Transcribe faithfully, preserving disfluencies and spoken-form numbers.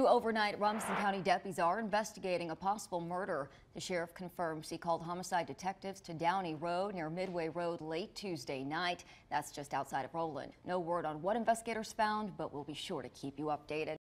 Overnight, Robeson County deputies are investigating a possible murder. The sheriff confirms he called homicide detectives to Downey Road near Midway Road late Tuesday night. That's just outside of Rowland. No word on what investigators found, but we'll be sure to keep you updated.